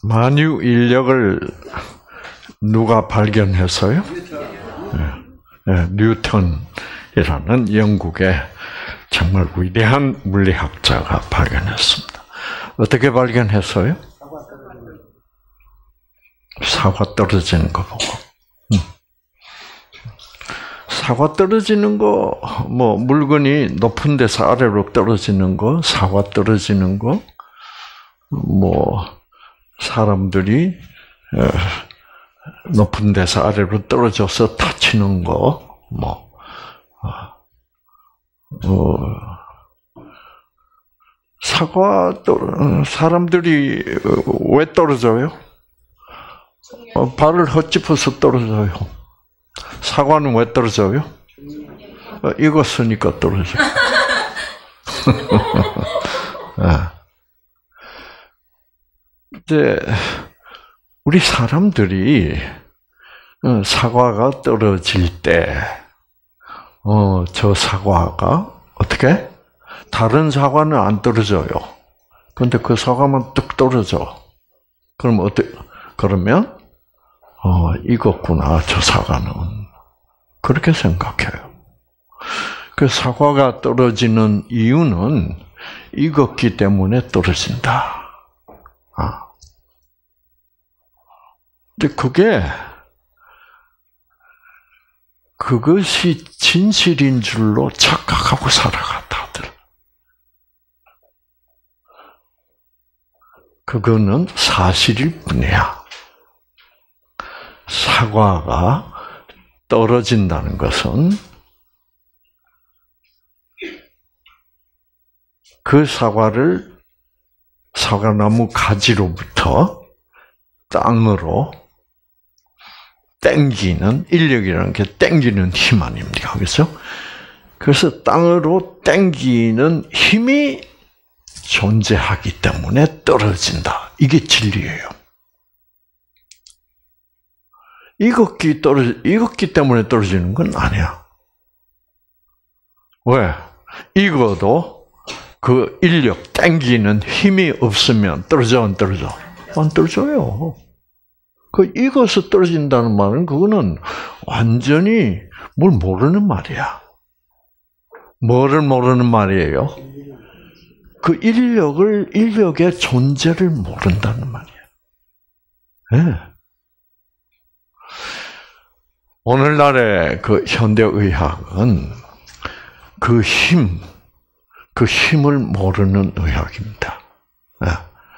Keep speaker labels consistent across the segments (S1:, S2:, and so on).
S1: 만유 인력을 누가 발견했어요? 뉴턴이라는 영국의 정말 위대한 물리학자가 발견했습니다. 어떻게 발견했어요? 사과 떨어지는 거 보고. 사과 떨어지는 거, 물건이 높은 데서 아래로 떨어지는 거, 사과 떨어지는 거, 사람들이 높은 데서 아래로 떨어져서 다치는 거, 사람들이 왜 떨어져요? 발을 헛짚어서 떨어져요. 사과는 왜 떨어져요? 익었으니까 떨어져. 이제 우리 사람들이 사과가 떨어질 때, 저 사과가 어떻게? 다른 사과는 안 떨어져요. 그런데 그 사과만 뚝 떨어져. 그럼 그러면 익었구나, 저 사과는. 그렇게 생각해요. 그 사과가 떨어지는 이유는 익었기 때문에 떨어진다. 근데 그것이 진실인 줄로 착각하고 살아가, 다들. 그거는 사실일 뿐이야. 사과가 떨어진다는 것은 그 사과나무 가지로부터 땅으로 땡기는, 인력이라는 게 땡기는 힘 아닙니까? 그렇죠? 그래서 땅으로 땡기는 힘이 존재하기 때문에 떨어진다. 이게 진리예요. 익었기 때문에 떨어지는 건 아니야. 왜? 익어도 그 인력, 땡기는 힘이 없으면 떨어져, 안 떨어져? 안 떨어져요. 그 익어서 떨어진다는 말은 그거는 완전히 뭘 모르는 말이야. 뭐를 모르는 말이에요? 그 인력의 존재를 모른다는 말이야. 네. 오늘날의 그 현대의학은 그 힘을 모르는 의학입니다. 네.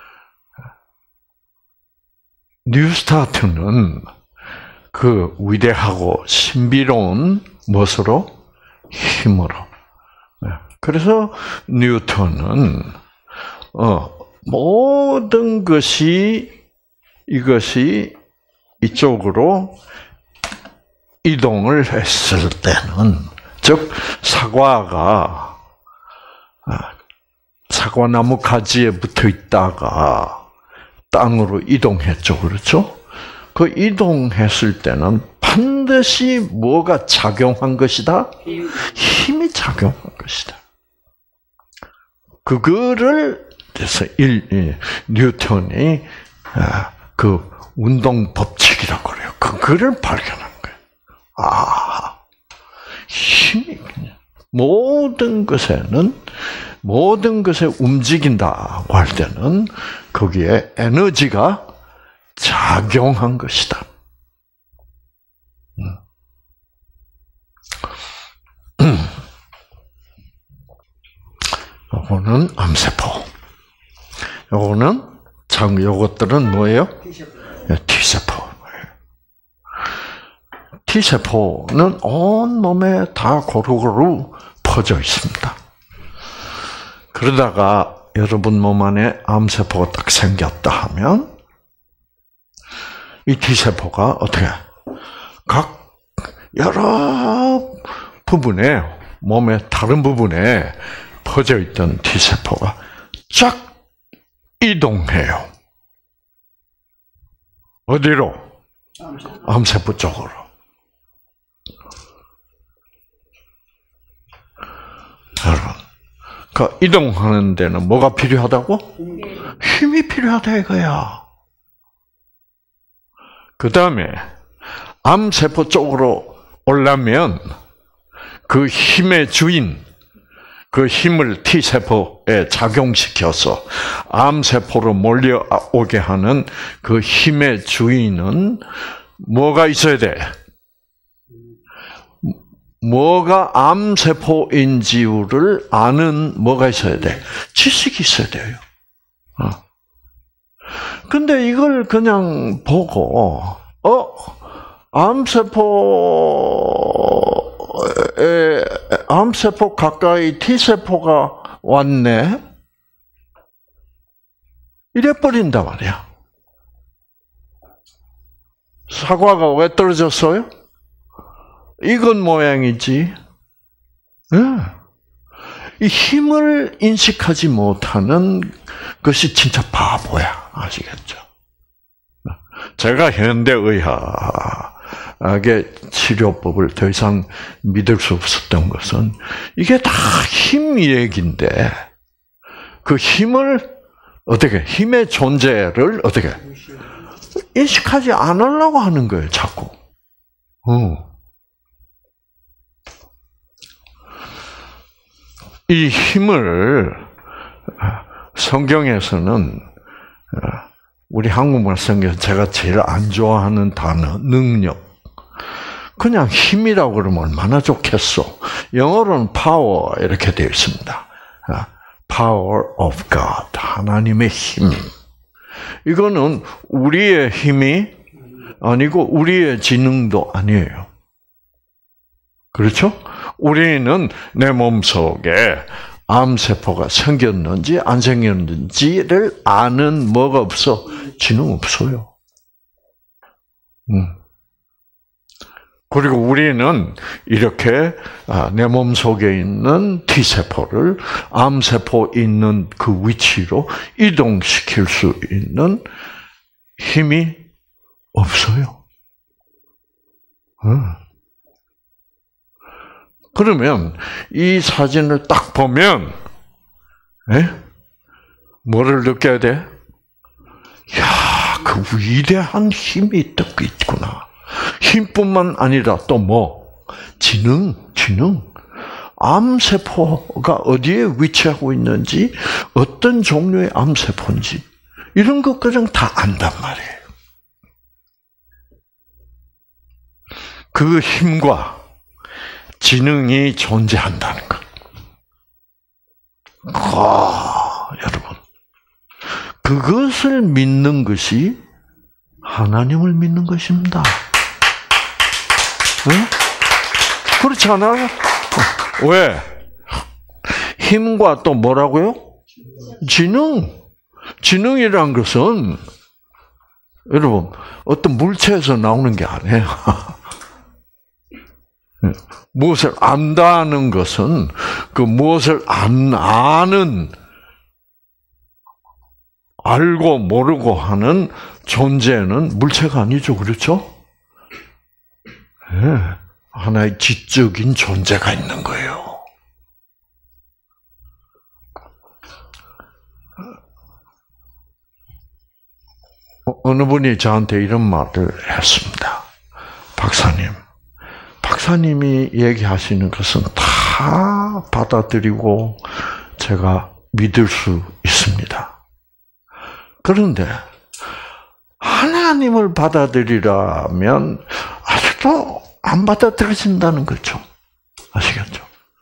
S1: 뉴스타트는 그 위대하고 신비로운 무엇으로? 힘으로. 그래서 뉴턴은 모든 이것이 이쪽으로 이동을 했을 때는, 즉 사과나무 가지에 붙어 있다가 땅으로 이동했죠. 그렇죠? 그 이동했을 때는 반드시 뭐가 작용한 것이다? 힘이 작용한 것이다. 그거를 그래서 뉴턴이 그 운동 법칙이라고 그래요. 그거를 발견한 거예요. 힘이 모든 것에 움직인다고 할 때는 거기에 에너지가 작용한 것이다. 요거는 암세포. 요것들은 뭐예요? T세포. T세포는 온 몸에 다 고루고루 퍼져 있습니다. 그러다가 여러분 몸 안에 암세포가 딱 생겼다 하면 이 T세포가 어떻게 각 여러 부분에, 몸의 다른 부분에 퍼져 있던 T세포가 쫙 이동해요. 어디로? 암세포 쪽으로. 여러분, 그 이동하는 데는 뭐가 필요하다고? 힘이 필요하다 이거야. 그 다음에 암세포 쪽으로 오려면 그 힘의 주인, 그 힘을 T세포에 작용시켜서 암세포로 몰려오게 하는 그 힘의 주인은 뭐가 있어야 돼? 뭐가 암세포인지를 아는 뭐가 있어야 돼? 지식이 있어야 돼요. 근데 이걸 그냥 보고, 암세포 가까이 T세포가 왔네? 이래버린단 말이야. 사과가 왜 떨어졌어요? 이건 모양이지. 이 힘을 인식하지 못하는 것이 진짜 바보야. 아시겠죠? 제가 현대의학의 치료법을 더 이상 믿을 수 없었던 것은 이게 다 힘 얘기인데 그 힘을 힘의 존재를 인식하지 않으려고 하는 거예요, 자꾸. 이 힘을 성경에서는 우리 한국말 성경에서 제가 제일 안 좋아하는 단어, 능력. 그냥 힘이라고 그러면 얼마나 좋겠어. 영어로는 power 이렇게 되어 있습니다. Power of God, 하나님의 힘. 이거는 우리의 힘이 아니고 우리의 지능도 아니에요. 그렇죠? 우리는 내 몸속에 암세포가 생겼는지 안 생겼는지를 아는 뭐가 없어? 지능 없어요. 그리고 우리는 이렇게 내 몸속에 있는 T세포를 암세포 있는 그 위치로 이동시킬 수 있는 힘이 없어요. 그러면 이 사진을 딱 보면 뭐를 느껴야 돼? 야, 그 위대한 힘이 있구나. 힘뿐만 아니라 또 뭐? 지능. 암세포가 어디에 위치하고 있는지, 어떤 종류의 암세포인지 이런 것까지 다 안단 말이에요. 그 힘과 지능이 존재한다는 것. 여러분. 그것을 믿는 것이 하나님을 믿는 것입니다. 그렇지 않아요? 왜? 힘과 또 뭐라고요? 지능. 지능이란 것은 여러분 어떤 물체에서 나오는 게 아니에요. 무엇을 안다는 것은 그 무엇을 안 아는 알고 모르고 하는 존재는 물체가 아니죠. 그렇죠? 네. 하나의 지적인 존재가 있는 거예요. 어느 분이 저한테 이런 말을 했습니다. 박사님이 얘기하시는 것은 다 받아들이고 제가 믿을 수 있습니다. 그런데 하나님을 받아들이려면 아직도 안 받아들여진다는 거죠. 아시겠죠?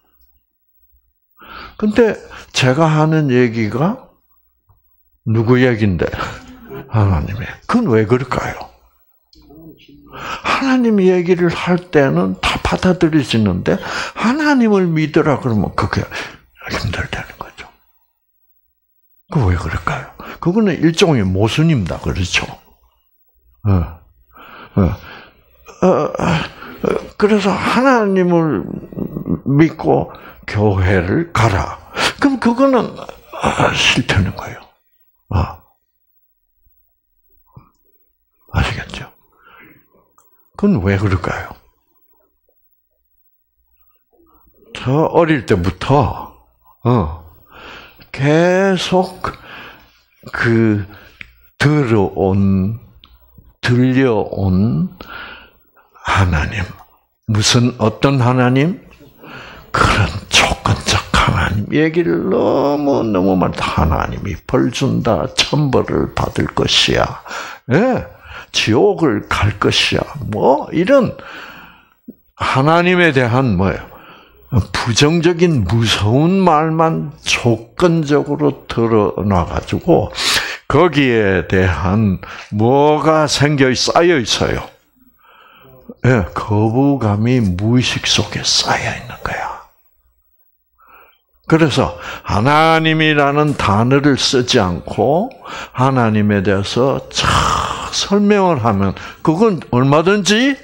S1: 근데 제가 하는 얘기가 누구 얘기인데? 하나님의. 그건 왜 그럴까요? 하나님 얘기를 할 때는 다 받아들여지는데 하나님을 믿으라 그러면 그게 힘들다는 거죠. 그 왜 그럴까요? 그거는 일종의 모순입니다. 그렇죠? 그래서 하나님을 믿고 교회를 가라. 그럼 그거는 싫다는 거예요. 아시겠죠? 그건 왜 그럴까요? 저 어릴 때부터 계속 그 들려온 하나님. 어떤 하나님? 그런 조건적 하나님 얘기를 너무 많다. 하나님이 벌 준다. 천벌을 받을 것이야. 예, 지옥을 갈 것이야. 뭐 이런 하나님에 대한 뭐예요? 부정적인 무서운 말만 조건적으로 드러나가지고 거기에 대한 뭐가 쌓여 있어요. 예, 거부감이 무의식 속에 쌓여 있는 거야. 그래서 하나님이라는 단어를 쓰지 않고 하나님에 대해서 설명을 하면 그건 얼마든지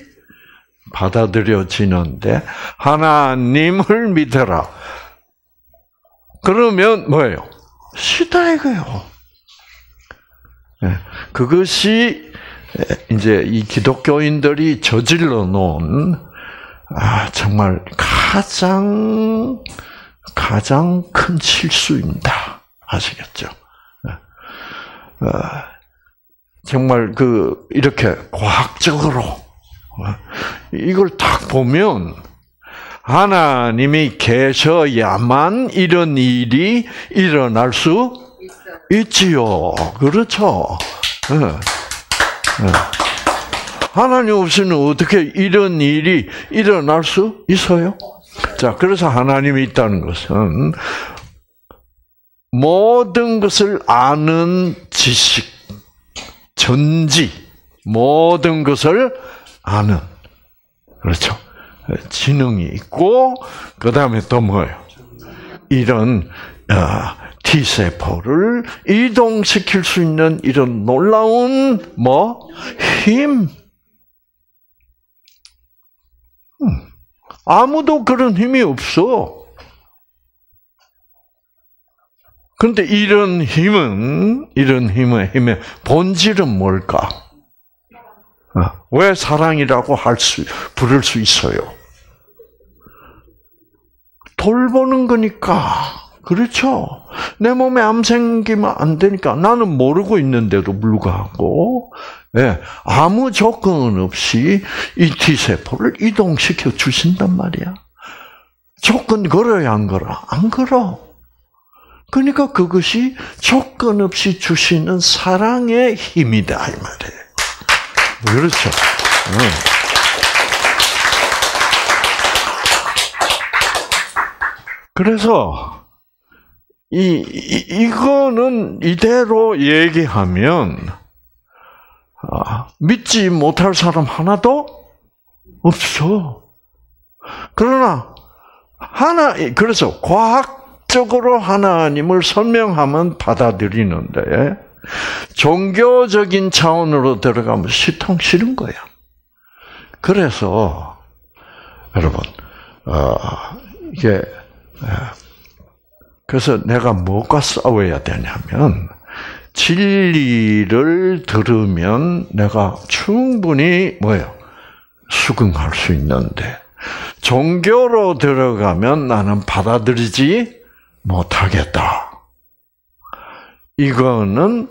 S1: 받아들여지는데 하나님을 믿어라. 그러면 뭐예요? 싫다 이거예요. 그것이 이제 이 기독교인들이 저질러 놓은 정말 가장 큰 실수입니다. 아시겠죠? 정말 이렇게 과학적으로 이걸 딱 보면 하나님이 계셔야만 이런 일이 일어날 수 있지요. 그렇죠? 하나님 없이는 어떻게 이런 일이 일어날 수 있어요? 자, 그래서 하나님이 있다는 것은 모든 것을 아는 지식, 전지, 모든 것을 아는, 그렇죠. 지능이 있고, 그 다음에 또 뭐예요? 이런, T세포를 이동시킬 수 있는 이런 놀라운, 힘. 아무도 그런 힘이 없어. 그런데 이런 힘의 본질은 뭘까? 왜 사랑이라고 부를 수 있어요? 돌보는 거니까. 그렇죠? 내 몸에 암 생기면 안 되니까 나는 모르고 있는데도 불구하고 아무 조건 없이 이 T세포를 이동시켜 주신단 말이야. 조건 걸어야 안 걸어? 안 걸어. 그러니까 그것이 조건 없이 주시는 사랑의 힘이다 이 말이에요. 그렇죠? 그래서 이거는 이대로 얘기하면 믿지 못할 사람 하나도 없어. 그러나 그래서 과학적으로 하나님을 설명하면 받아들이는데 종교적인 차원으로 들어가면 싫은 거야. 그래서 여러분 이게 그래서 내가 뭐가 싸워야 되냐면 진리를 들으면 내가 충분히 수긍할 수 있는데 종교로 들어가면 나는 받아들이지 못하겠다. 이거는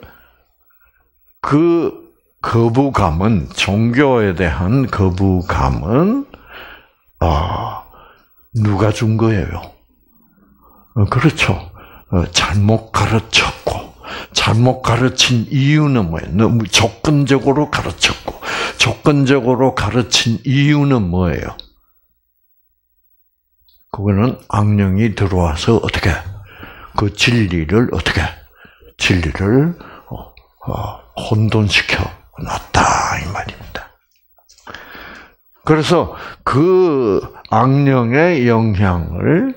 S1: 그 거부감은 종교에 대한 거부감은 누가 준 거예요? 그렇죠. 잘못 가르쳤고 잘못 가르친 이유는 뭐예요? 너무 조건적으로 가르쳤고 조건적으로 가르친 이유는 뭐예요? 그거는 악령이 들어와서 어떻게 그 진리를 혼돈시켜 놨다 이 말입니다. 그래서 그 악령의 영향을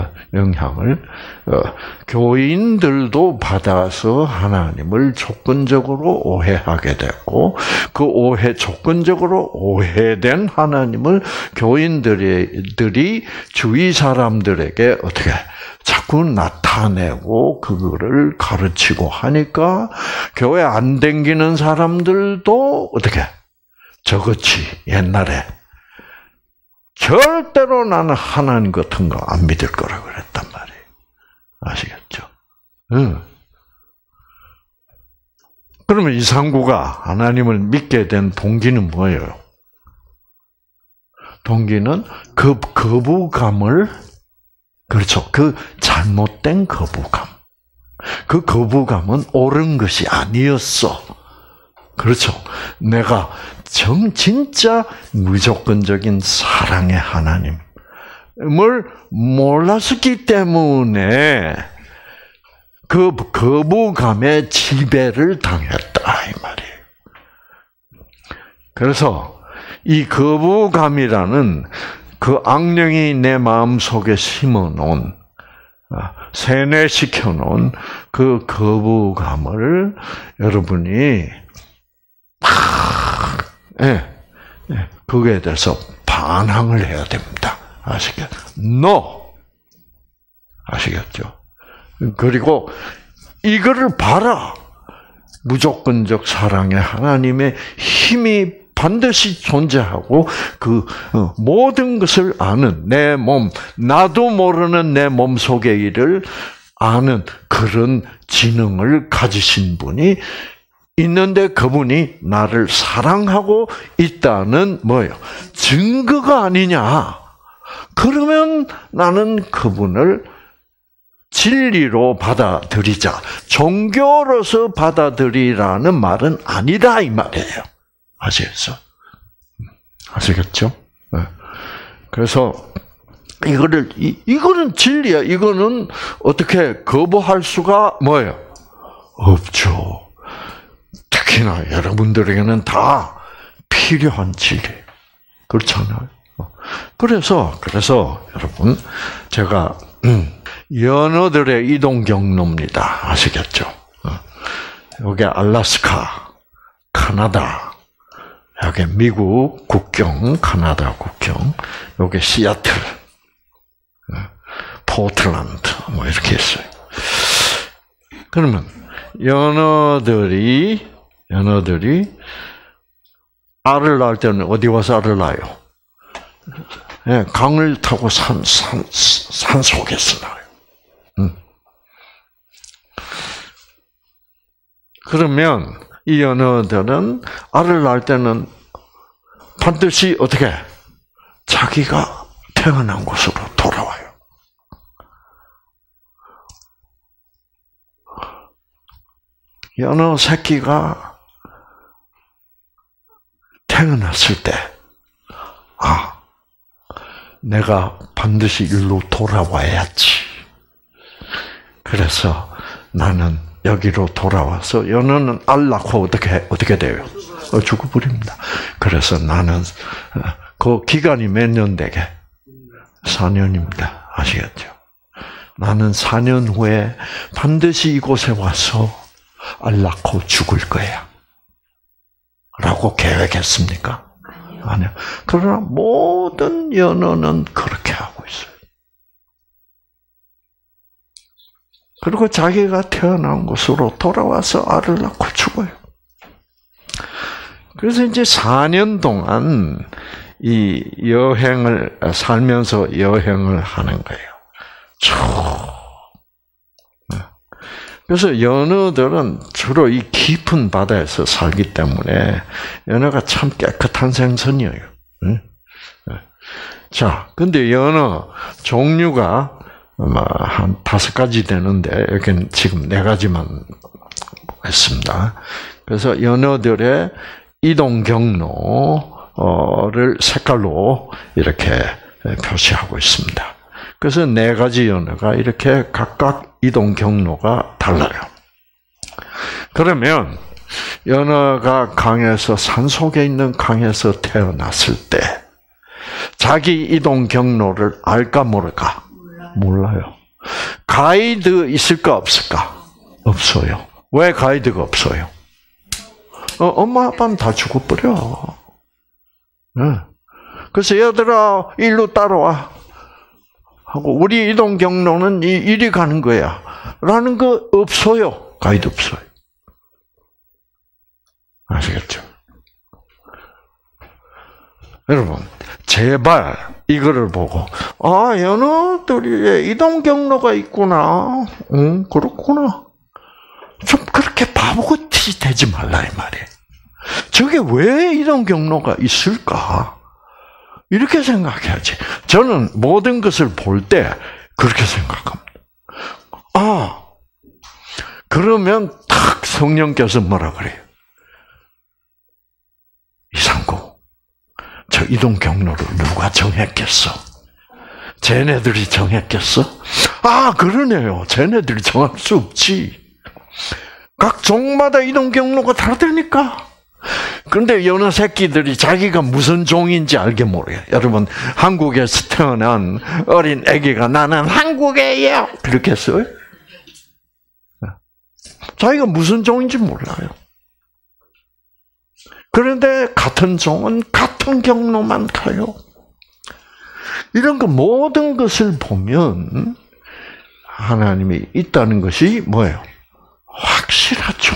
S1: 교인들도 받아서 하나님을 조건적으로 오해하게 되고 그 조건적으로 오해된 하나님을 교인들이 주위 사람들에게 어떻게 자꾸 나타내고 그거를 가르치고 하니까 교회 안 다니는 사람들도 어떻게 저같이 옛날에 절대로 나는 하나님 같은 거 안 믿을 거라고 그랬단 말이에요. 아시겠죠? 그러면 이상구가 하나님을 믿게 된 동기는 뭐예요? 동기는 그 거부감을, 그렇죠. 그 잘못된 거부감. 그 거부감은 옳은 것이 아니었어. 그렇죠. 내가 진짜 무조건적인 사랑의 하나님을 몰랐기 때문에 그 거부감에 지배를 당했다 이 말이에요. 그래서 이 거부감이라는 그 악령이 내 마음속에 심어놓은, 세뇌시켜놓은 그 거부감을 여러분이 그거에 대해서 반항을 해야 됩니다. 아시겠죠? No! 아시겠죠? 그리고 이거를 봐라. 무조건적 사랑의 하나님의 힘이 반드시 존재하고 그 모든 것을 아는 내 몸, 나도 모르는 내 몸속의 일을 아는 그런 지능을 가지신 분이 있는데 그분이 나를 사랑하고 있다는 뭐예요? 증거가 아니냐? 그러면 나는 그분을 진리로 받아들이자. 종교로서 받아들이라는 말은 아니다 이 말이에요. 아시겠죠? 아시겠죠? 네. 그래서 이거는 진리야. 이거는 어떻게 거부할 수가 뭐예요? 없죠. 특히나 여러분들에게는 다 필요한 진리. 그렇잖아요. 그래서 여러분 제가 연어들의 이동 경로입니다. 아시겠죠? 여기 알래스카, 카나다, 여기 미국 국경, 카나다 국경, 여기 시애틀, 포틀랜드 뭐 이렇게 있어요. 그러면 연어들이 알을 낳을 때는 어디 와서 알을 낳아요? 네, 강을 타고 산 속에서 낳아요. 그러면 이 연어들은 알을 낳을 때는 반드시 어떻게 자기가 태어난 곳으로 돌아와요. 연어 새끼가 태어났을 때, 내가 반드시 일로 돌아와야지. 그래서 나는 여기로 돌아와서 연어는 알 낳고 어떻게 돼요? 죽어버립니다. 그래서 나는 그 기간이 몇 년 되게? 4년입니다. 아시겠죠? 나는 4년 후에 반드시 이곳에 와서 알 낳고 죽을 거야. 라고 계획했습니까? 아니요. 그러나 모든 연어는 그렇게 하고 있어요. 그리고 자기가 태어난 곳으로 돌아와서 알을 낳고 죽어요. 그래서 이제 4년 동안 이 여행을 살면서 여행을 하는 거예요. 그래서 연어들은 주로 이 깊은 바다에서 살기 때문에 연어가 참 깨끗한 생선이에요. 자, 근데 연어 종류가 아마 한 5가지 되는데 여기는 지금 4가지만 했습니다. 그래서 연어들의 이동 경로를 색깔로 이렇게 표시하고 있습니다. 그래서 4가지 연어가 이렇게 각각 이동 경로가 달라요. 그러면 연어가 강에서 산속에 있는 강에서 태어났을 때 자기 이동 경로를 알까 모를까? 몰라요. 가이드 있을까 없을까? 없어요. 왜 가이드가 없어요? 엄마 아빠는 다 죽어버려. 그래서 얘들아 일로 따라와 하고 우리 이동 경로는 이리 가는 거야 라는 거 없어요. 가이드 없어요. 아시겠죠? 여러분 제발 이거를 보고 연어들의 이동 경로가 있구나. 그렇구나. 좀 그렇게 바보 같이 짓이 되지 말라 이 말이에요. 저게 왜 이런 경로가 있을까? 이렇게 생각해야지. 저는 모든 것을 볼 때 그렇게 생각합니다. 그러면 탁 성령께서 뭐라 그래요? 이상구, 저 이동 경로를 누가 정했겠어? 쟤네들이 정했겠어? 그러네요. 쟤네들이 정할 수 없지. 각 종마다 이동 경로가 다르다니까. 그런데 여느 새끼들이 자기가 무슨 종인지 알게 모르요. 여러분, 한국에서 태어난 어린 아기가 나는 한국애예요. 그렇게 했어요? 자기가 무슨 종인지 몰라요. 그런데 같은 종은 같은 경로만 가요. 이런 거 모든 것을 보면 하나님이 있다는 것이 뭐예요? 확실하죠.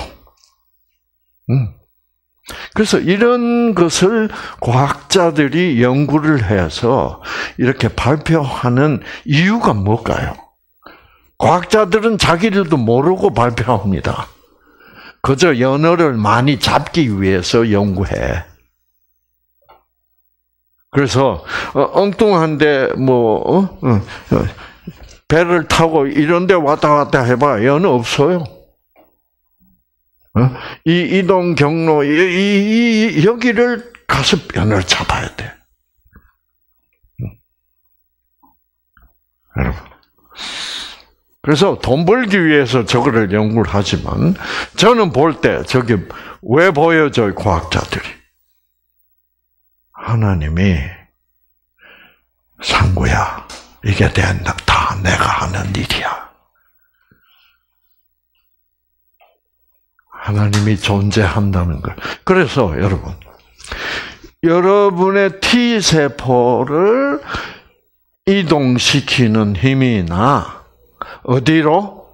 S1: 그래서 이런 것을 과학자들이 연구를 해서 이렇게 발표하는 이유가 뭘까요? 과학자들은 자기들도 모르고 발표합니다. 그저 연어를 많이 잡기 위해서 연구해. 그래서 엉뚱한데 배를 타고 이런 데 왔다 갔다 해봐. 연어 없어요. 이 이동 경로 여기를 가서 연어를 잡아야 돼. 여러분. 그래서 돈 벌기 위해서 저거를 연구를 하지만 저는 볼 때 저게 왜 보여줘요, 과학자들이? 하나님이 상구야, 이게 다 내가 하는 일이야. 하나님이 존재한다는 걸. 그래서 여러분, 여러분의 T세포를 이동시키는 힘이나 어디로?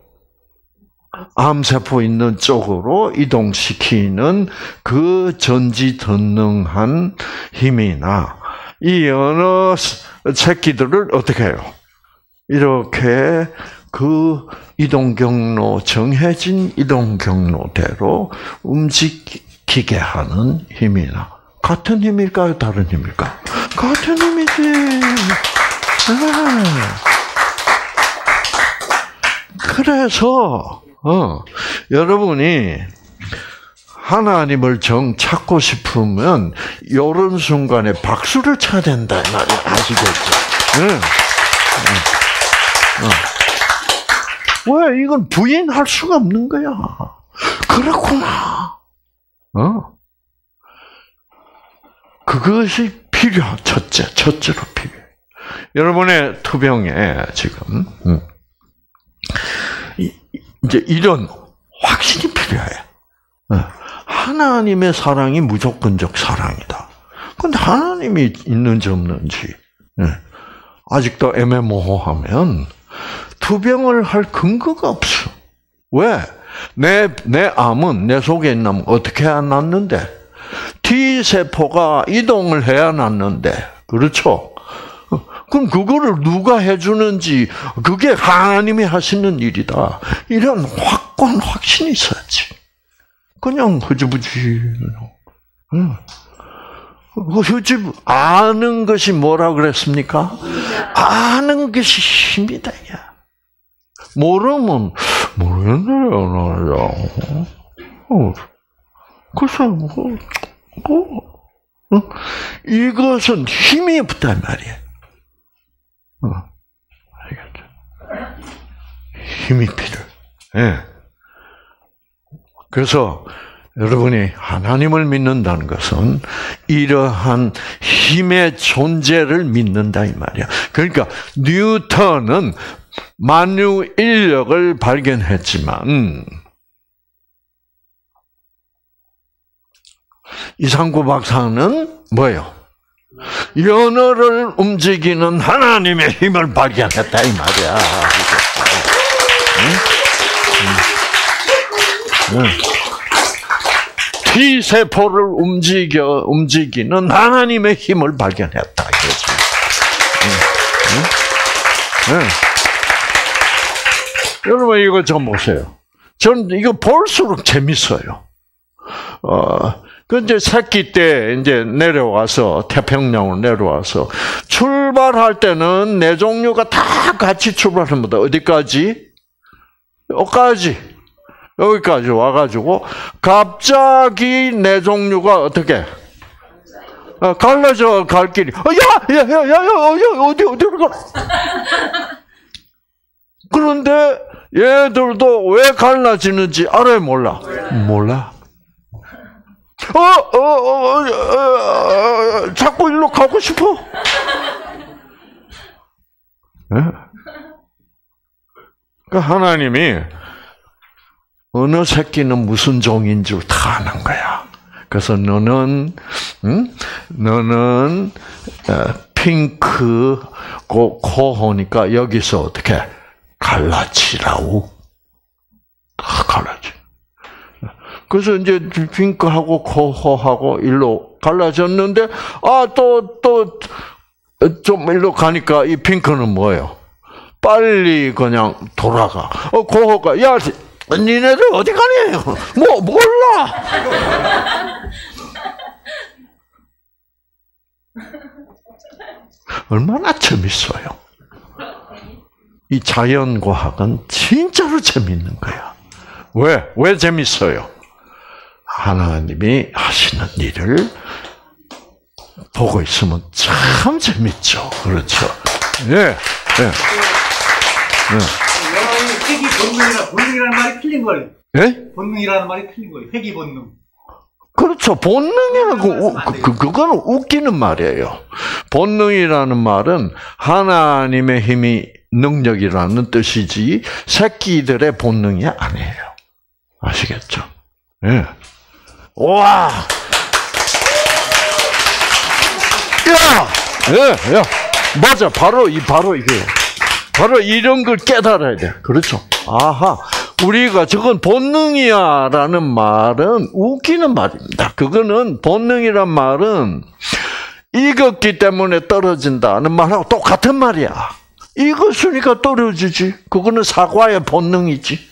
S1: 암세포 있는 쪽으로 이동시키는 그 전지전능한 힘이나 이 여러 새끼들을 어떻게 해요? 이렇게 그 이동 경로, 정해진 이동 경로대로 움직이게 하는 힘이나 같은 힘일까요? 다른 힘일까요? 같은 힘이지. 그래서 여러분이 하나님을 찾고 싶으면 이런 순간에 박수를 쳐야 된다 이 말이야. 아시겠죠? 왜 이건 부인할 수가 없는 거야. 그렇구나. 그것이 첫째로 필요해. 여러분의 투병에 지금 이제 이런 확신이 필요해. 하나님의 사랑이 무조건적 사랑이다. 그런데 하나님이 있는지 없는지 아직도 애매모호하면 투병을 할 근거가 없어. 왜? 내 암은 내 속에 있는 암은 어떻게 해야 낫는데? T세포가 이동을 해야 낫는데. 그렇죠? 그럼 그거를 누가 해주는지 그게 하나님이 하시는 일이다. 이런 확신이 있어야지. 그냥 흐지부지. 아는 것이 뭐라 그랬습니까? 아는 것이 힘이다. 모르면 모르겠네요. 글쎄 이것은 힘이 없단 말이에요. 알겠죠? 힘이 필요해. 그래서 여러분이 하나님을 믿는다는 것은 이러한 힘의 존재를 믿는다 이 말이야. 그러니까 뉴턴은 만유 인력을 발견했지만 이상구 박사는 뭐예요? 연어를 움직이는 하나님의 힘을 발견했다 이 말이야. T세포를 움직이는 하나님의 힘을 발견했다. 여러분 이거 좀 보세요. 저는 이거 볼수록 재밌어요. 그 이제 새끼 때 이제 내려와서 태평양으로 내려와서 출발할 때는 네 종류가 다 같이 출발합니다. 어디까지? 여기까지 와가지고 갑자기 네 종류가 어떻게? 갈라져 갈 길이. 어디로 가? 그런데 얘들도 왜 갈라지는지 알아요, 몰라? 몰라. 자꾸 일로 가고 싶어. 그 하나님이 어느 새끼는 무슨 종인 줄 다 아는 거야. 그래서 너는 핑크 코호니까 여기서 어떻게 갈라지라고 갈라지. 그래서 이제 핑크하고 코호하고 일로 갈라졌는데 또 좀 일로 가니까 이 핑크는 뭐예요? 빨리 그냥 돌아가. 코호가 야 니네들 어디 가니? 몰라. 얼마나 재밌어요. 이 자연과학은 진짜로 재밌는 거야. 왜 재밌어요? 하나님이 하시는 일을 보고 있으면 참 재밌죠. 그렇죠. 예.
S2: 회귀 본능이라는 말이 틀린 거예요.
S1: 예?
S2: 본능이라는 말이 틀린 거예요. 회귀 본능.
S1: 그렇죠. 본능이라고 그거는 웃기는 말이에요. 본능이라는 말은 하나님의 힘이 능력이라는 뜻이지 새끼들의 본능이 아니에요. 아시겠죠? 예. 와. 야. 맞아. 바로 이게. 바로 이런 걸 깨달아야 돼. 그렇죠? 아하. 우리가 저건 본능이야라는 말은 웃기는 말입니다. 그거는 본능이란 말은 익었기 때문에 떨어진다는 말하고 똑같은 말이야. 익었으니까 떨어지지. 그거는 사과의 본능이지.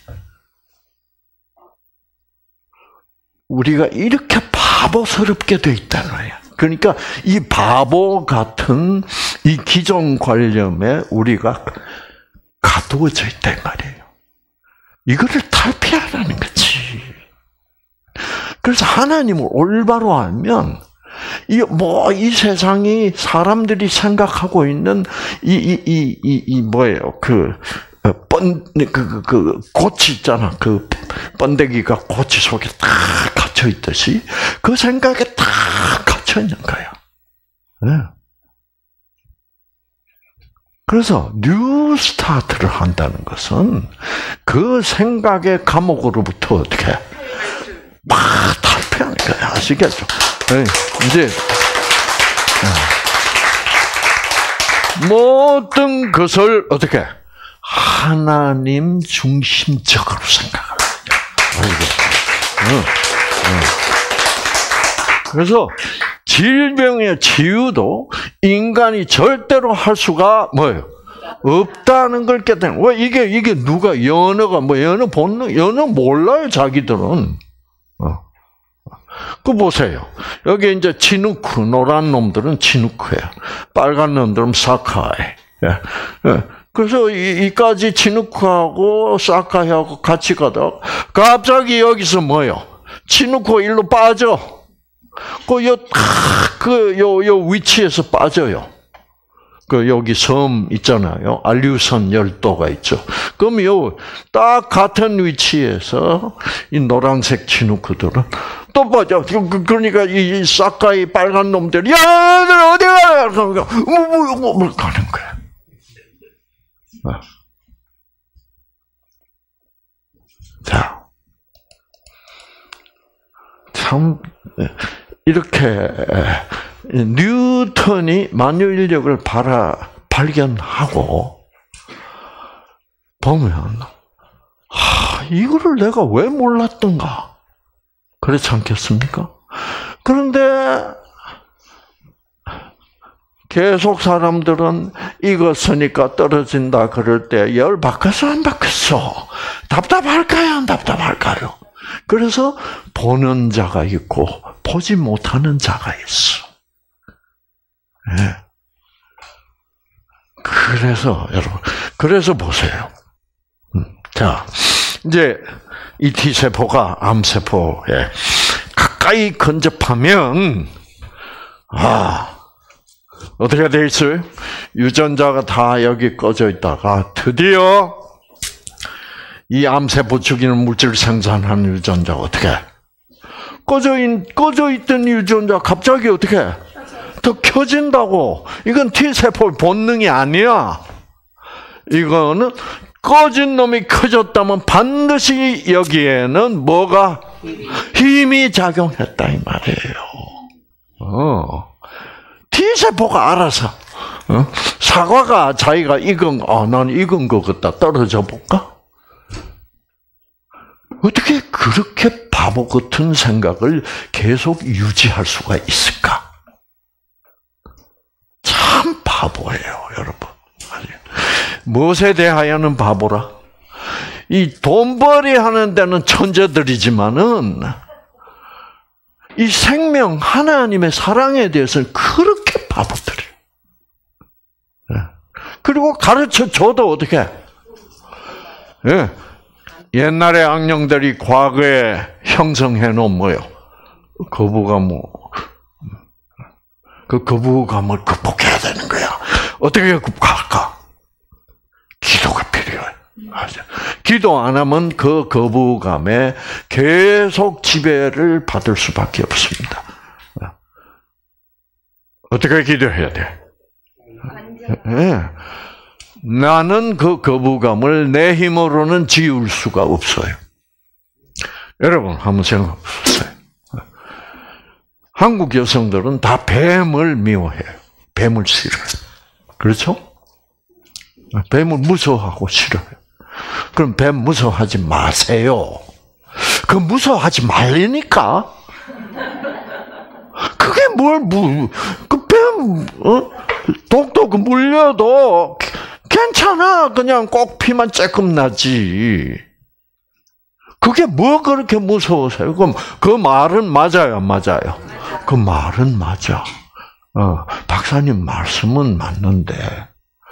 S1: 우리가 이렇게 바보스럽게 돼 있다는 거야. 그러니까 이 바보 같은 이 기존관념에 우리가 가두어져 있단 말이에요. 이거를 탈피하라는 거지. 그래서 하나님을 올바로 알면 이 세상이 사람들이 생각하고 있는 뭐예요? 고치 있잖아. 그 번데기가 고치 속에 다 갇혀 있듯이 그 생각에 다 갇혀 있는 거야. 네. 그래서 뉴 스타트를 한다는 것은 그 생각의 감옥으로부터 어떻게 막 탈피하는 거야. 아시겠죠? 네. 이제 모든 것을 어떻게 하나님 중심적으로 생각하는 거야. 그래서 질병의 치유도 인간이 절대로 할 수가 뭐예요? 없다는 걸 깨닫는. 왜 이게 누가 연어가 연어 본능 연어 몰라요 자기들은. 그 보세요. 여기 이제 치누크 노란 놈들은 치누크예요. 빨간 놈들은 사카이. 그래서 이까지 치누크하고 사카이하고 같이 가다 갑자기 여기서 뭐요? 치누크 일로 빠져. 요 위치에서 빠져요. 여기 섬 있잖아요. 알류선 열도가 있죠. 그럼 딱 같은 위치에서 이 노란색 치누크들은 또 빠져. 그러니까 이 사카이 빨간 놈들이, 야, 얘들 어디 가야? 그러니까, 가는 거야. 자. 참, 이렇게, 뉴턴이 만유인력을 발견하고, 보면, 이거를 내가 왜 몰랐던가? 그렇지 않겠습니까? 그런데, 계속 사람들은 익었으니까 떨어진다 그럴 때 열 받겠어 안 받겠어? 답답할까요 안 답답할까요? 그래서 보는 자가 있고 보지 못하는 자가 있어. 네. 그래서 여러분, 그래서 보세요. 자, 이제 이 T세포가 암세포에 가까이 근접하면 어떻게 돼 있어요? 유전자가 다 여기 꺼져 있다가 드디어 이 암세포 죽이는 물질을 생산하는 유전자가 어떻게 꺼져 있던 유전자 갑자기 어떻게 더 켜진다고. 이건 T세포의 본능이 아니야. 이거는 꺼진 놈이 커졌다면 반드시 여기에는 뭐가 힘이 작용했다 이 말이에요. T세포가 알아서 사과가 자기가 익은 난 익은 거 같다 떨어져 볼까? 어떻게 그렇게 바보 같은 생각을 계속 유지할 수가 있을까? 참 바보예요, 여러분. 무엇에 대하여는 바보라? 이 돈벌이 하는 데는 천재들이지만은 이 생명 하나님의 사랑에 대해서는 그렇게 바보들이에요. 그리고 가르쳐 줘도 어떻게? 옛날에 악령들이 과거에 형성해 놓은 뭐요? 거부감, 그 거부감을 극복해야 되는 거야. 어떻게 극복할까? 기도가 필요해. 맞아. 기도 안 하면 그 거부감에 계속 지배를 받을 수밖에 없습니다. 어떻게 기도해야 돼? 나는 그 거부감을 내 힘으로는 지울 수가 없어요. 여러분 한번 생각해 보세요. 한국 여성들은 다 뱀을 미워해요. 뱀을 싫어해요. 그렇죠? 뱀을 무서워하고 싫어해요. 그럼 뱀 무서워하지 마세요. 그 무서워하지 말라니까. 그게 그 뱀, 독도 물려도 괜찮아. 그냥 꼭 피만 조금 나지. 그게 뭐 그렇게 무서우세요? 그럼 그 말은 맞아요, 안 맞아요? 그 말은 맞아. 박사님 말씀은 맞는데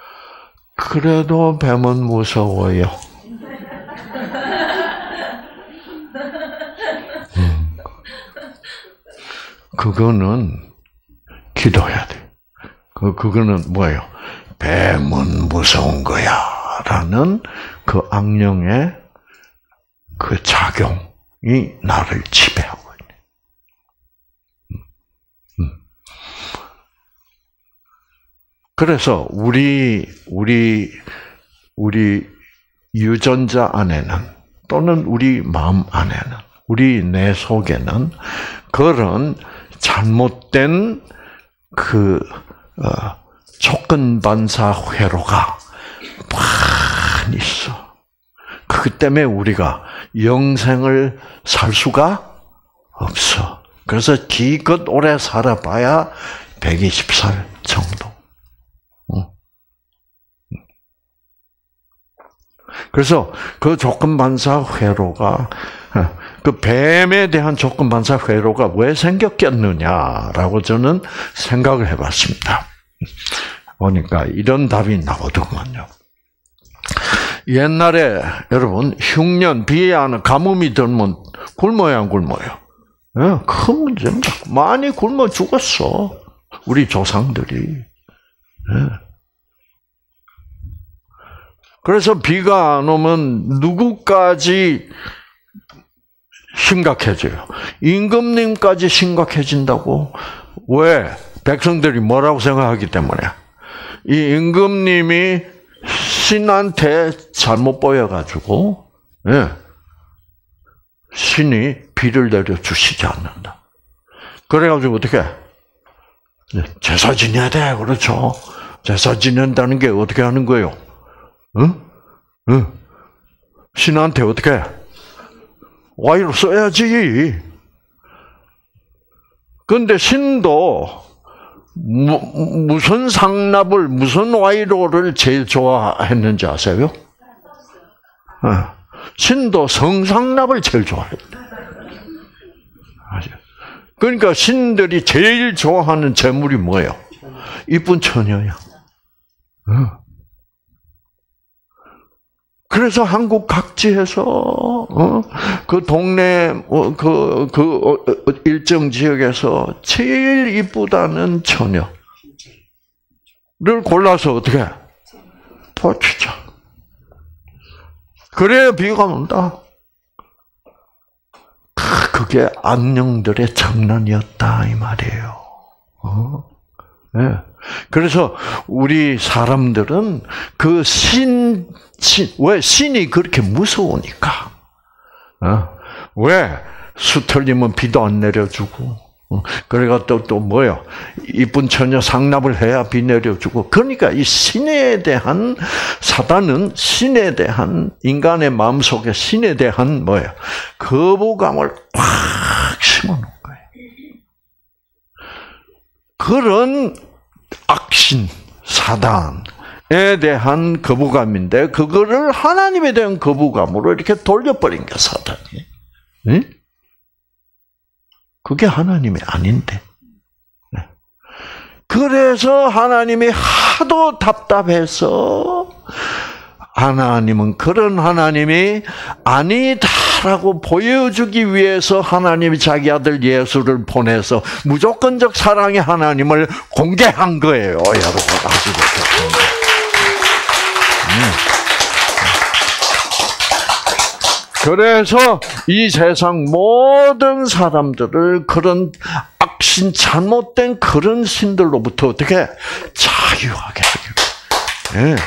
S1: 그래도 뱀은 무서워요. 그거는 기도해야 돼. 그거는 뭐예요? 뱀은 무서운 거야. 라는 그 악령의 그 작용이 나를 지배하고 있네. 그래서 우리 유전자 안에는 또는 우리 마음 안에는 우리 내 속에는 그런 잘못된 그 조건 반사 회로가 많이 있어. 그것 때문에 우리가 영생을 살 수가 없어. 그래서 기껏 오래 살아봐야 120살 정도. 그래서 그 조건 반사 회로가 그 뱀에 대한 조건 반사 회로가 왜 생겼겠느냐라고 저는 생각을 해봤습니다. 보니까 이런 답이 나오더군요. 옛날에 여러분 흉년, 비하는 가뭄이 들면 굶어야 안 굶어요? 큰 문제입니다. 많이 굶어 죽었어. 우리 조상들이. 그래서 비가 안 오면 누구까지 심각해져요? 임금님까지 심각해진다고? 왜? 백성들이 뭐라고 생각하기 때문에. 이 임금님이 신한테 잘못 보여가지고, 신이 비를 내려주시지 않는다. 그래가지고 어떻게? 제사 지내야 돼. 그렇죠? 제사 지낸다는 게 어떻게 하는 거예요? 신한테 어떻게? 와이로 써야지. 근데 신도 무슨 상납을, 무슨 와이로를 제일 좋아했는지 아세요? 신도 성상납을 제일 좋아했대. 그러니까 신들이 제일 좋아하는 재물이 뭐예요? 이쁜 처녀야. 그래서 한국 각지에서 그 동네 일정 지역에서 제일 이쁘다는 처녀를 골라서 어떻게 보치자. 그래야 비가 온다. 그게 악령들의 장난이었다 이 말이에요. 네. 그래서 우리 사람들은 그 왜 신이 그렇게 무서우니까. 왜 수틀리면 비도 안 내려주고. 그래가 또 뭐요? 이쁜 처녀 상납을 해야 비 내려주고. 그러니까 이 신에 대한 사단은 신에 대한 인간의 마음속에 신에 대한 뭐예요? 거부감을 꽉 심어놓은 거예요. 그런 악신 사단에 대한 거부감인데 그거를 하나님에 대한 거부감으로 이렇게 돌려버린 게 사단이. 응? 그게 하나님이 아닌데. 그래서 하나님이 하도 답답해서 하나님은 그런 하나님이 아니다라고 보여주기 위해서 하나님이 자기 아들 예수를 보내서 무조건적 사랑의 하나님을 공개한 거예요. 여러분 아시겠죠? 그래서 이 세상 모든 사람들을 그런 악신 잘못된 그런 신들로부터 어떻게 자유하게 하기 위해.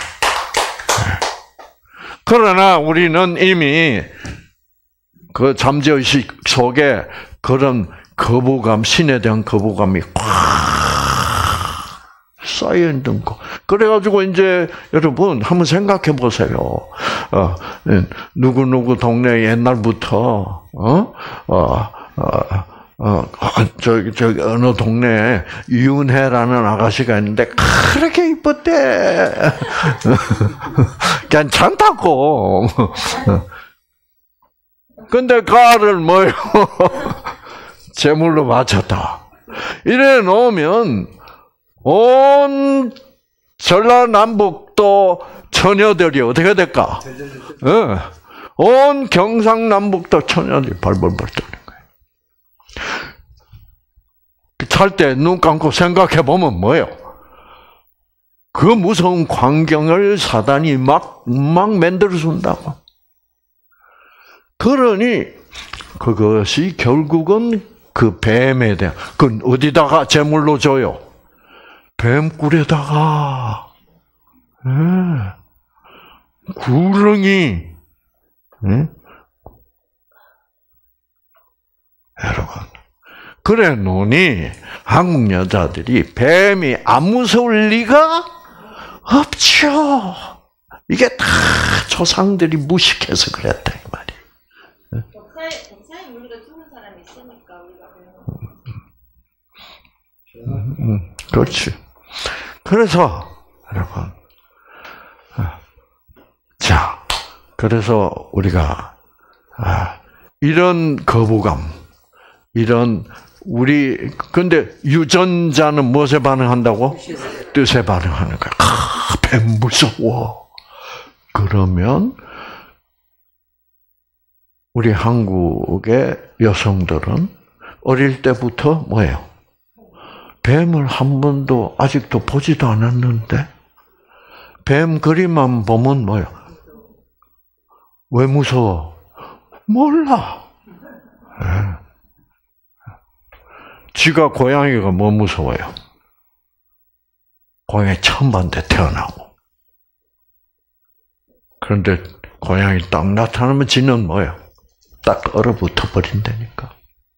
S1: 그러나 우리는 이미 그 잠재의식 속에 그런 거부감, 신에 대한 거부감이 꽉 쌓여있는 거. 그래가지고 이제 여러분 한번 생각해 보세요. 누구 동네 옛날부터 저기 어느 동네에 윤혜라는 아가씨가 있는데 그렇게 이뻤대. 괜찮다고. 근데 가를 뭐요? 제물로 바쳤다. 이래 놓으면 온 전라남북도 처녀들이 어떻게 될까? 온 경상남북도 처녀들이 발벌벌 떠는 거예요. 살 때 눈 감고 생각해 보면 뭐예요? 그 무서운 광경을 사단이 막 만들어 준다고. 그러니 그것이 결국은 그 뱀에 대한, 그건 어디다가 제물로 줘요? 뱀꿀에다가. 구렁이. 여러분. 그래 놓으니 한국 여자들이 뱀이 안 무서울 리가 없죠. 이게 다 조상들이 무식해서 그랬다 이 말이에요.
S3: 역사에 우리가 죽은 사람이 있으니까 우리가
S1: 그렇지. 그래서 여러분, 자, 그래서 우리가 이런 거부감, 이런 근데 유전자는 무엇에 반응한다고? 뜻에 반응하는 거야. 뱀 무서워. 그러면 우리 한국의 여성들은 어릴 때부터 뭐예요? 뱀을 한 번도 아직도 보지도 않았는데 뱀 그림만 보면 뭐예요? 왜 무서워? 몰라. 지가 고양이가 뭐 무서워요? 고양이 처음 봤는데 태어나고. 그런데 고양이 딱 나타나면 지는 뭐예요? 딱 얼어붙어 버린다니까.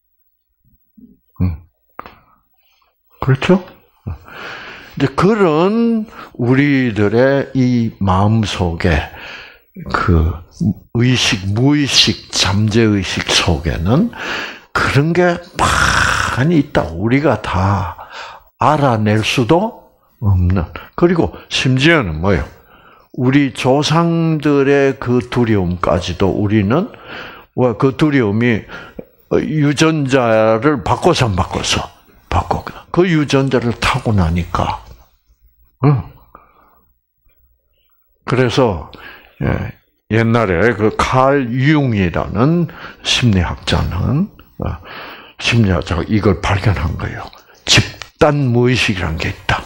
S1: 그렇죠? 이제 그런 우리들의 이 마음 속에 그 의식, 무의식, 잠재의식 속에는 그런 게 많이 있다. 우리가 다 알아낼 수도 없는. 그리고 심지어는 뭐예요? 우리 조상들의 그 두려움까지도 우리는 그 두려움이 유전자를 바꿔서 안 바꿔서 바꿨거든. 그 유전자를 타고 나니까, 그래서 옛날에 그 칼 융이라는 심리학자는 심리학자가 이걸 발견한 거예요. 집단 무의식이라는 게 있다.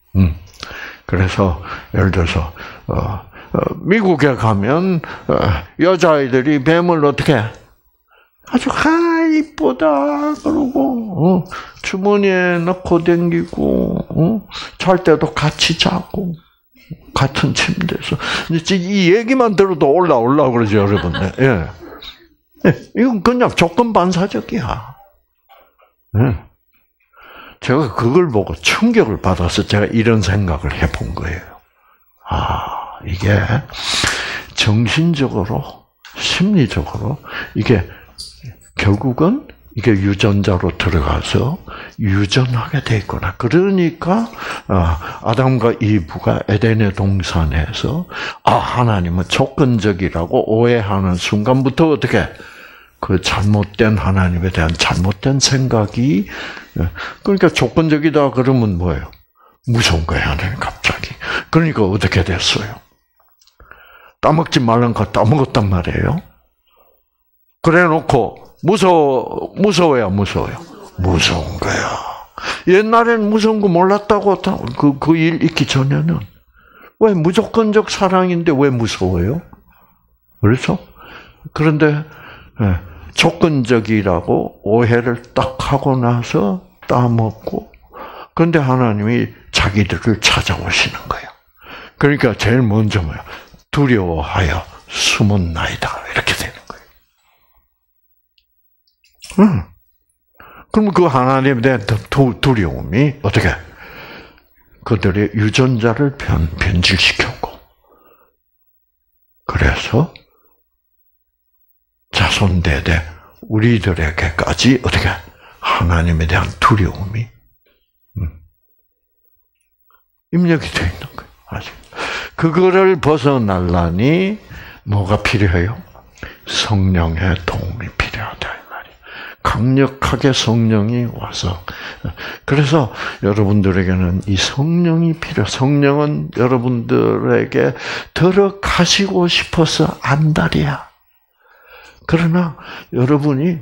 S1: 그래서 예를 들어서 미국에 가면 여자아이들이 뱀을 어떻게 아주 이쁘다 그러고 주머니에 넣고 댕기고 잘 때도 같이 자고 같은 침대에서 이 얘기만 들어도 올라오려고 그러죠, 여러분. 예. 이건 그냥 조건 반사적이야. 제가 그걸 보고 충격을 받아서 제가 이런 생각을 해본 거예요. 이게 정신적으로, 심리적으로 이게 결국은 이게 유전자로 들어가서 유전하게 돼 있구나. 그러니까 아담과 이브가 에덴의 동산에서 하나님은 조건적이라고 오해하는 순간부터 어떻게 그 잘못된 하나님에 대한 잘못된 생각이 그러니까 조건적이다 그러면 뭐예요? 무서운 거예요, 하나님 갑자기. 그러니까 어떻게 됐어요? 따먹지 말란 거 따먹었단 말이에요. 그래놓고 무서워요? 무서운 거야. 옛날에는 무서운 거 몰랐다고 그 일 있기 전에는 왜 무조건적 사랑인데 왜 무서워요? 그렇죠? 그런데 조건적이라고 오해를 딱 하고 나서 따먹고 그런데 하나님이 자기들을 찾아오시는 거예요. 그러니까 제일 먼저 뭐야? 두려워하여 숨었나이다 이렇게 되는 거예요. 그럼 그 하나님에 대한 두려움이 어떻게 그들의 유전자를 변질시켰고 그래서 자손대대 우리들에게까지 어떻게 하나님에 대한 두려움이 입력이 되어 있는 거예요. 아직 그거를 벗어나려니 뭐가 필요해요? 성령의 도움이 필요하다 이 말이에요. 강력하게 성령이 와서 그래서 여러분들에게는 이 성령이 성령은 여러분들에게 들어가시고 싶어서 안달이야. 그러나 여러분이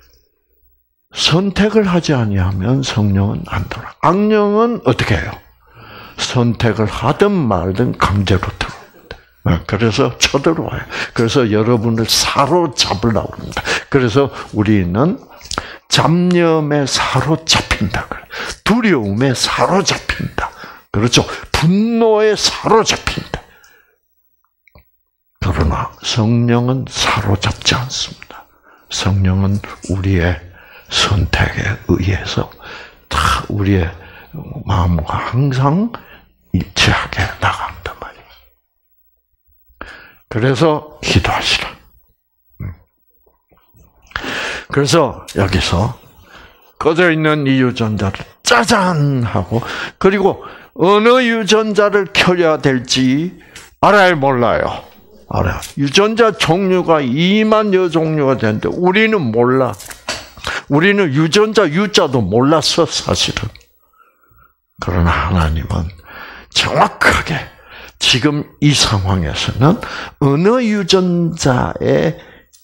S1: 선택을 하지 아니하면 성령은 안 들어와. 악령은 어떻게 해요? 선택을 하든 말든 강제로 들어옵니다. 그래서 쳐들어와요. 그래서 여러분을 사로잡으려고 합니다. 그래서 우리는 잡념에 사로잡힌다. 두려움에 사로잡힌다. 그렇죠? 분노에 사로잡힌다. 그러나 성령은 사로잡지 않습니다. 성령은 우리의 선택에 의해서 다 우리의 마음과 항상 일치하게 나간단 말이에요. 그래서 기도하시라. 그래서 여기서 꺼져 있는 이 유전자를 짜잔 하고 그리고 어느 유전자를 켜야 될지 알아요, 몰라요? 알아요. 유전자 종류가 2만여 종류가 되는데 우리는 몰라. 우리는 유전자 U자도 몰랐어, 사실은. 그러나 하나님은 정확하게 지금 이 상황에서는 어느 유전자에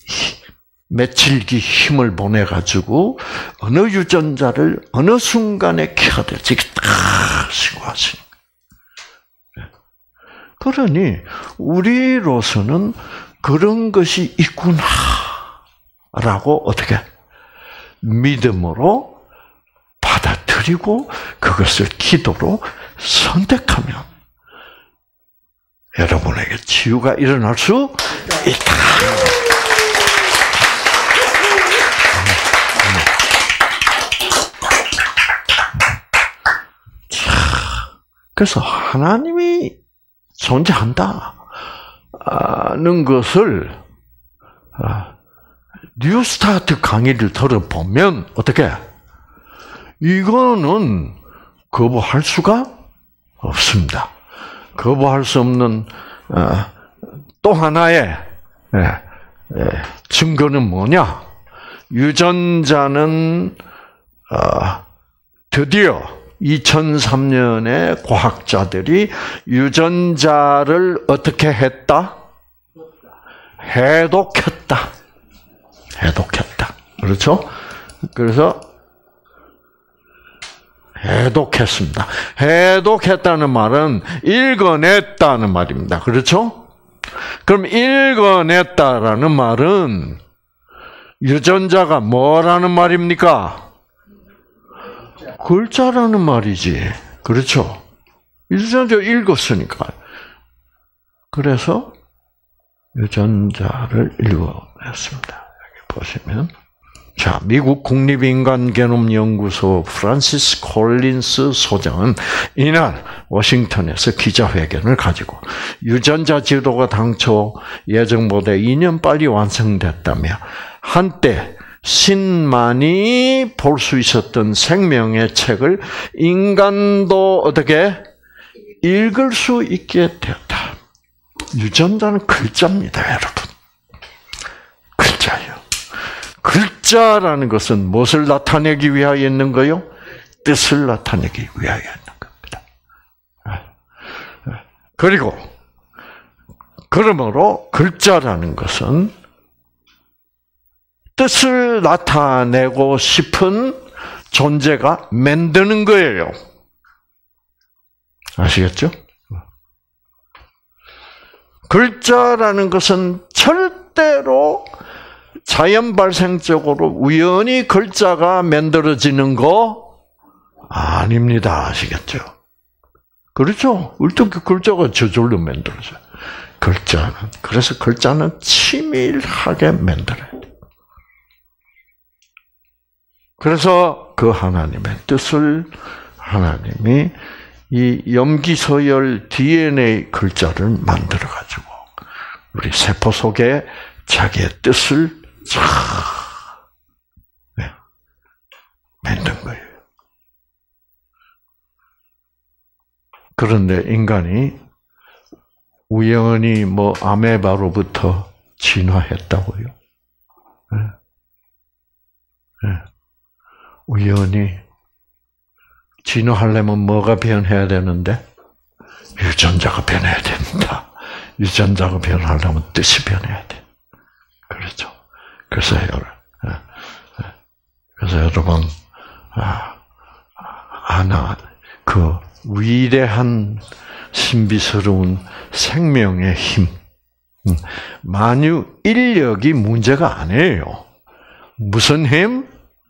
S1: 며칠기 힘을 보내가지고 어느 유전자를 어느 순간에 켜야 될지 딱 신고하시는 거예요. 그러니 우리로서는 그런 것이 있구나라고 어떻게 믿음으로 받아들이고 그것을 기도로 선택하면 여러분에게 치유가 일어날 수 있다. 그래서 하나님이 존재한다는 것을 뉴스타트 강의를 들어보면 어떻게 이거는 거부할 수가 없습니다. 거부할 수 없는 또 하나의 증거는 뭐냐? 유전자는 드디어 2003년에 과학자들이 유전자를 어떻게 했다? 해독했다. 그렇죠? 그래서 해독했습니다. 해독했다는 말은 읽어냈다는 말입니다. 그렇죠? 그럼 읽어냈다라는 말은 유전자가 뭐라는 말입니까? 글자라는 말이지. 그렇죠? 유전자 읽었으니까. 그래서 유전자를 읽어냈습니다. 여기 보시면. 자, 미국 국립인간개놈연구소 프란시스 콜린스 소장은 이날 워싱턴에서 기자회견을 가지고 유전자 지도가 당초 예정보다 2년 빨리 완성됐다며 한때 신만이 볼 수 있었던 생명의 책을 인간도 어떻게 읽을 수 있게 되었다. 유전자는 글자입니다, 여러분. 글자예요. 글자라는 것은 무엇을 나타내기 위하여 있는 거요? 뜻을 나타내기 위하여 있는 겁니다. 그리고 그러므로 글자라는 것은 뜻을 나타내고 싶은 존재가 만드는 거예요. 아시겠죠? 글자라는 것은 절대로 자연 발생적으로 우연히 글자가 만들어지는 거 아닙니다. 아시겠죠? 그렇죠? 어떻게 글자가 저절로 만들어져요? 그래서 글자는 치밀하게 만들어야 돼요. 그래서 그 하나님의 뜻을 하나님이 이 염기서열 DNA 글자를 만들어가지고 우리 세포 속에 자기의 뜻을 만든 거예요. 그런데 인간이 우연히 아메바로부터 진화했다고요? 우연히 진화하려면 뭐가 변해야 되는데? 유전자가 변해야 된다. 유전자가 변하려면 뜻이 변해야 돼. 그렇죠. 그래서 여러분, 그 위대한 신비스러운 생명의 힘, 만유 인력이 문제가 아니에요. 무슨 힘?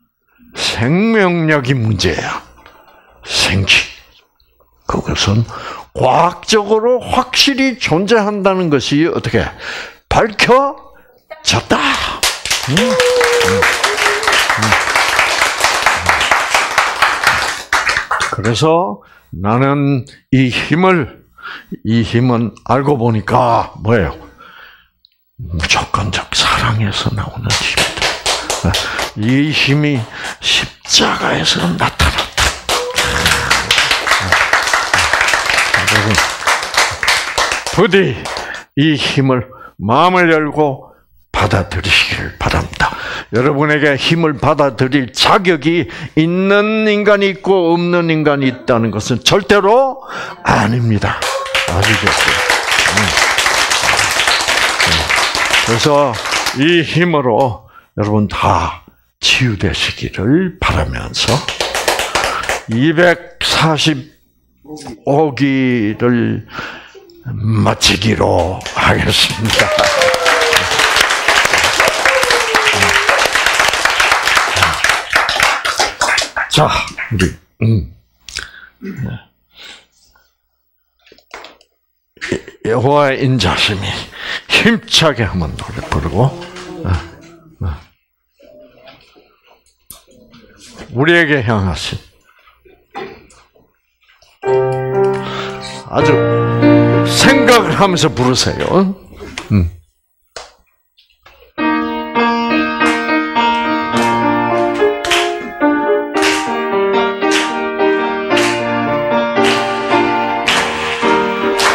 S1: 생명력이 문제야. 생기. 그것은 과학적으로 확실히 존재한다는 것이 어떻게 밝혀졌다. 그래서 나는 이 힘은 알고 보니까 뭐예요? 무조건적 사랑에서 나오는 힘이다. 이 힘이 십자가에서 나타났다. 여러분, 부디 이 힘을 마음을 열고 받아들이시길 바랍니다. 여러분에게 힘을 받아들일 자격이 있는 인간이 있고 없는 인간이 있다는 것은 절대로 아닙니다. 아시겠어요? 그래서 이 힘으로 여러분 다 치유되시기를 바라면서 245기를 마치기로 하겠습니다. 자, 우리 여호와의 인자심이 힘차게 한번 노래 부르고 우리에게 향하신 아주 생각을 하면서 부르세요.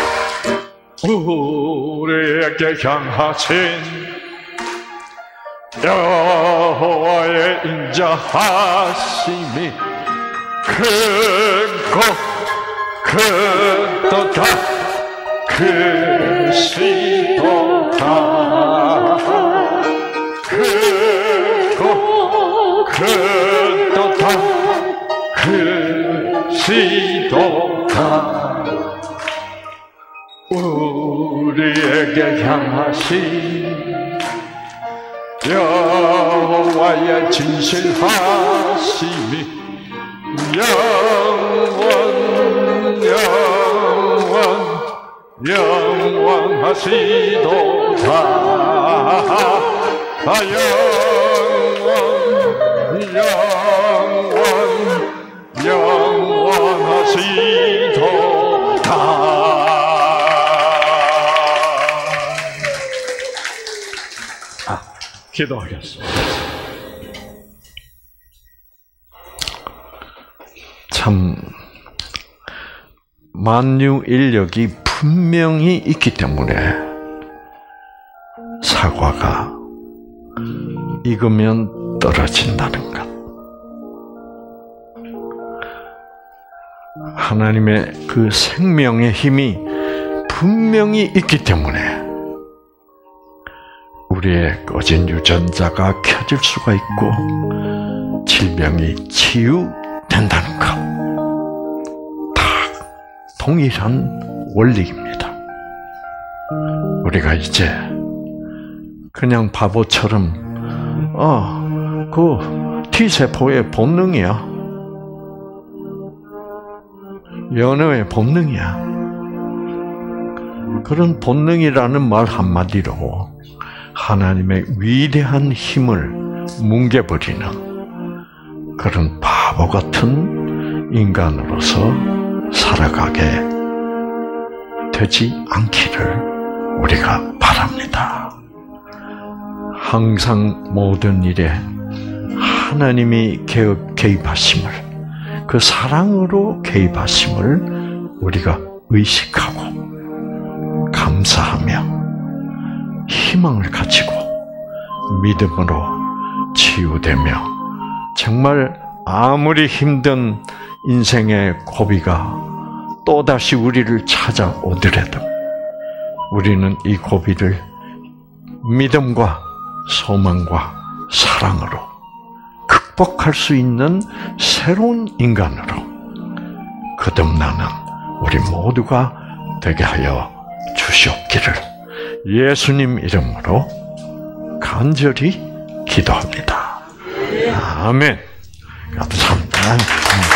S1: 우리에게 향하신 여호와의 인자하심이 크도다 크시도다 크도다 크시도다 우리에게 향하신 여호와의 진실하심이 영원하시도다 영원하시도다. 기도하겠습니다. 참 만유 인력이 분명히 있기 때문에 사과가 익으면 떨어진다는 것. 하나님의 그 생명의 힘이 분명히 있기 때문에 우리의 꺼진 유전자가 켜질 수가 있고 질병이 치유된다는 것. 다 동일한 원리입니다. 우리가 이제 그냥 바보처럼 그 T세포의 본능이야. 연애의 본능이야. 그런 본능이라는 말 한마디로 하나님의 위대한 힘을 뭉개버리는 그런 바보 같은 인간으로서 살아가게 되지 않기를 우리가 바랍니다. 항상 모든 일에 하나님이 개입하심을, 그 사랑으로 개입하심을 우리가 의식하고 감사하며 희망을 가지고 믿음으로 치유되며 정말 아무리 힘든 인생의 고비가 또다시 우리를 찾아오더라도 우리는 이 고비를 믿음과 소망과 사랑으로 극복할 수 있는 새로운 인간으로 거듭나는 우리 모두가 되게 하여 주시옵기를 예수님 이름으로 간절히 기도합니다. 아멘. 감사합니다.